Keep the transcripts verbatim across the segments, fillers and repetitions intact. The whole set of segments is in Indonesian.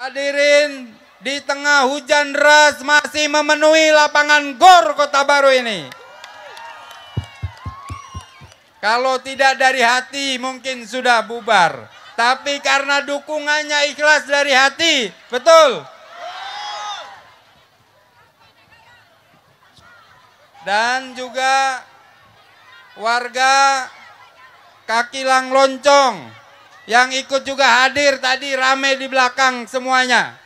Hadirin, di tengah hujan deras masih memenuhi lapangan GOR Kota Baru ini. Kalau tidak dari hati mungkin sudah bubar. Tapi karena dukungannya ikhlas dari hati, betul? Dan juga warga Kakilang Loncong yang ikut juga hadir tadi rame di belakang semuanya.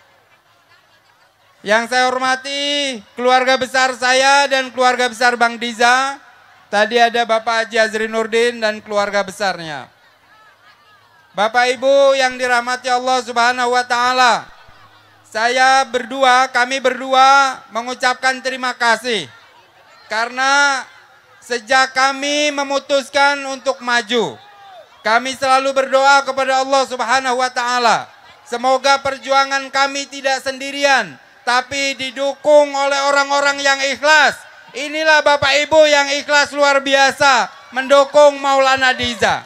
Yang saya hormati keluarga besar saya dan keluarga besar Bang Diza. Tadi ada Bapak Haji Azri Nurdin dan keluarga besarnya. Bapak Ibu yang dirahmati Allah Subhanahu wa taala. Saya berdua, kami berdua mengucapkan terima kasih. Karena sejak kami memutuskan untuk maju, kami selalu berdoa kepada Allah Subhanahu wa taala. Semoga perjuangan kami tidak sendirian, tapi didukung oleh orang-orang yang ikhlas. Inilah Bapak Ibu yang ikhlas luar biasa mendukung Maulana Diza.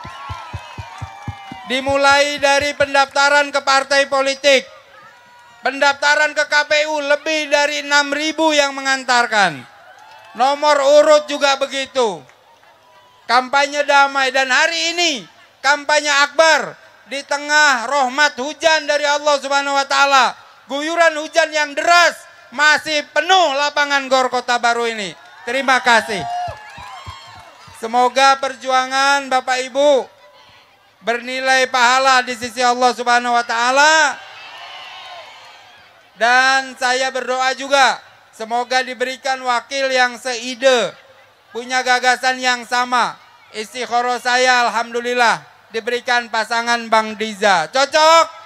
Dimulai dari pendaftaran ke partai politik, pendaftaran ke K P U lebih dari enam ribu yang mengantarkan. Nomor urut juga begitu. Kampanye damai dan hari ini kampanye akbar di tengah rahmat hujan dari Allah Subhanahu wa taala. Guyuran hujan yang deras masih penuh lapangan GOR Kota Baru ini. Terima kasih. Semoga perjuangan Bapak Ibu bernilai pahala di sisi Allah Subhanahu wa taala. Dan saya berdoa juga semoga diberikan wakil yang seide, punya gagasan yang sama. Istikharah saya alhamdulillah diberikan pasangan Bang Diza. Cocok?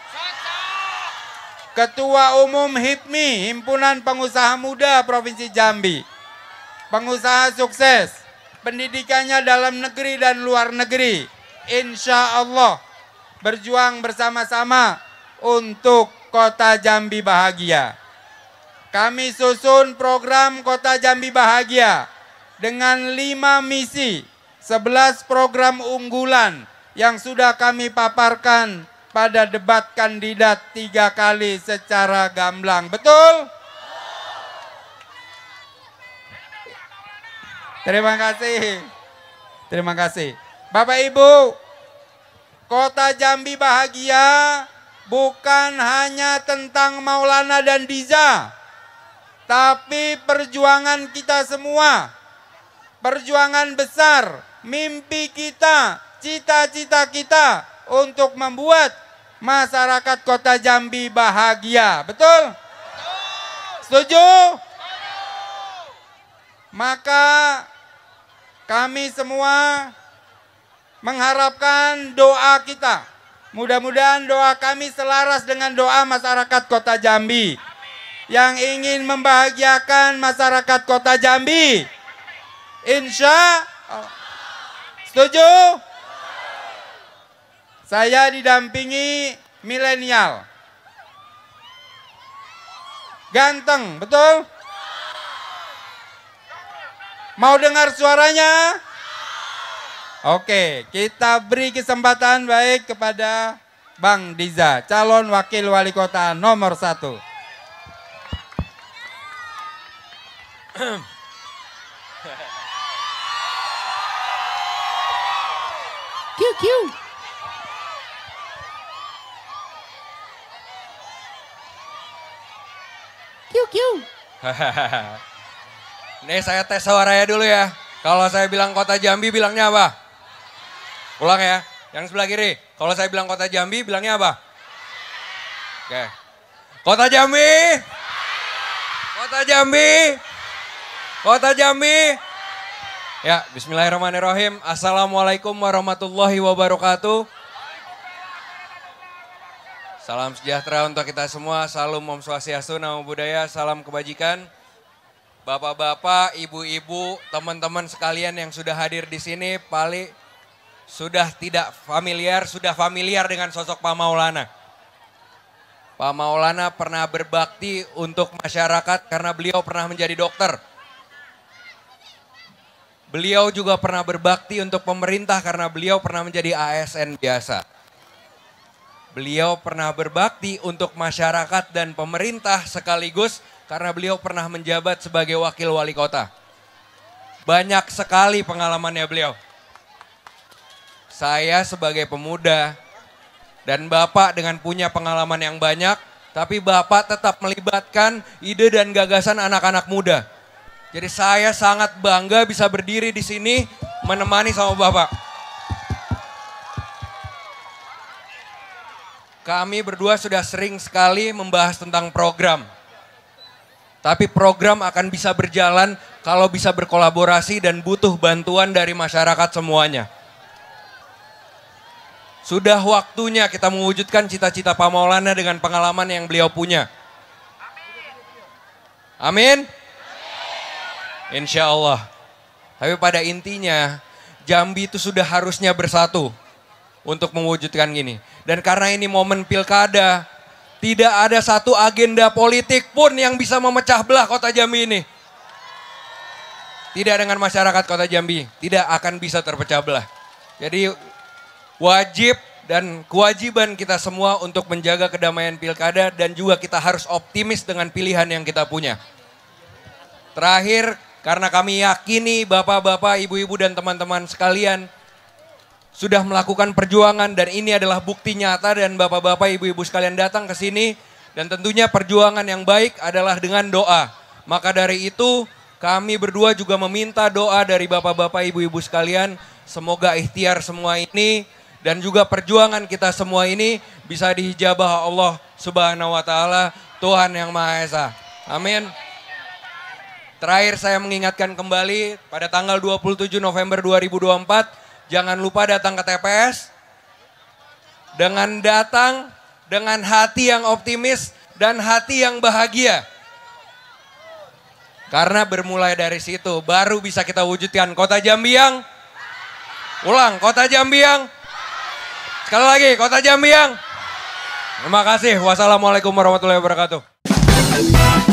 Ketua Umum H I P M I, Himpunan Pengusaha Muda Provinsi Jambi. Pengusaha sukses, pendidikannya dalam negeri dan luar negeri. Insya Allah berjuang bersama-sama untuk Kota Jambi Bahagia. Kami susun program Kota Jambi Bahagia dengan lima misi, sebelas program unggulan yang sudah kami paparkan pada debat kandidat tiga kali secara gamblang. Betul? Terima kasih. Terima kasih. Bapak Ibu, Kota Jambi Bahagia bukan hanya tentang Maulana dan Diza, tapi perjuangan kita semua. Perjuangan besar, mimpi kita, cita-cita kita untuk membuat masyarakat Kota Jambi bahagia. Betul? Setuju? Maka kami semua mengharapkan doa kita. Mudah-mudahan doa kami selaras dengan doa masyarakat Kota Jambi yang ingin membahagiakan masyarakat Kota Jambi. Insya Allah. Setuju? Saya didampingi milenial. Ganteng, betul? Mau dengar suaranya? Oke, kita beri kesempatan baik kepada Bang Diza, calon wakil wali kota nomor satu. Kiu kiu. Kiu kiu. Nih saya tes suaranya dulu ya. Kalau saya bilang Kota Jambi bilangnya apa? Ulang ya. Yang sebelah kiri. Kalau saya bilang Kota Jambi bilangnya apa? Oke. Kota Jambi. Kota Jambi. Kota Jambi. Ya, bismillahirrahmanirrahim. Assalamualaikum warahmatullahi wabarakatuh. Salam sejahtera untuk kita semua. Salam Om Swastiastu, Namo Buddhaya, salam kebajikan. Bapak-bapak, ibu-ibu, teman-teman sekalian yang sudah hadir di sini, paling sudah tidak familiar, sudah familiar dengan sosok Pak Maulana. Pak Maulana pernah berbakti untuk masyarakat karena beliau pernah menjadi dokter. Beliau juga pernah berbakti untuk pemerintah karena beliau pernah menjadi A S N biasa. Beliau pernah berbakti untuk masyarakat dan pemerintah sekaligus karena beliau pernah menjabat sebagai wakil wali kota. Banyak sekali pengalamannya beliau. Saya sebagai pemuda dan Bapak dengan punya pengalaman yang banyak, tapi Bapak tetap melibatkan ide dan gagasan anak-anak muda. Jadi saya sangat bangga bisa berdiri di sini menemani sama Bapak. Kami berdua sudah sering sekali membahas tentang program. Tapi program akan bisa berjalan kalau bisa berkolaborasi dan butuh bantuan dari masyarakat semuanya. Sudah waktunya kita mewujudkan cita-cita Pak Maulana dengan pengalaman yang beliau punya. Amin? Insya Allah. Tapi pada intinya Jambi itu sudah harusnya bersatu untuk mewujudkan gini. Dan karena ini momen pilkada, tidak ada satu agenda politik pun yang bisa memecah belah kota Jambi ini. Tidak dengan masyarakat kota Jambi, tidak akan bisa terpecah belah. Jadi wajib dan kewajiban kita semua untuk menjaga kedamaian pilkada dan juga kita harus optimis dengan pilihan yang kita punya. Terakhir, karena kami yakini bapak-bapak, ibu-ibu dan teman-teman sekalian sudah melakukan perjuangan dan ini adalah bukti nyata dan bapak-bapak, ibu-ibu sekalian datang ke sini dan tentunya perjuangan yang baik adalah dengan doa. Maka dari itu kami berdua juga meminta doa dari bapak-bapak, ibu-ibu sekalian. Semoga ikhtiar semua ini dan juga perjuangan kita semua ini bisa dihijabah Allah Subhanahu wa taala, Tuhan yang Maha Esa. Amin. Terakhir saya mengingatkan kembali pada tanggal dua puluh tujuh November dua ribu dua puluh empat jangan lupa datang ke T P S dengan datang dengan hati yang optimis dan hati yang bahagia. Karena bermulai dari situ baru bisa kita wujudkan kota Jambi yang ulang, kota Jambi yang sekali lagi, kota Jambi yang. Terima kasih. Wassalamualaikum warahmatullahi wabarakatuh.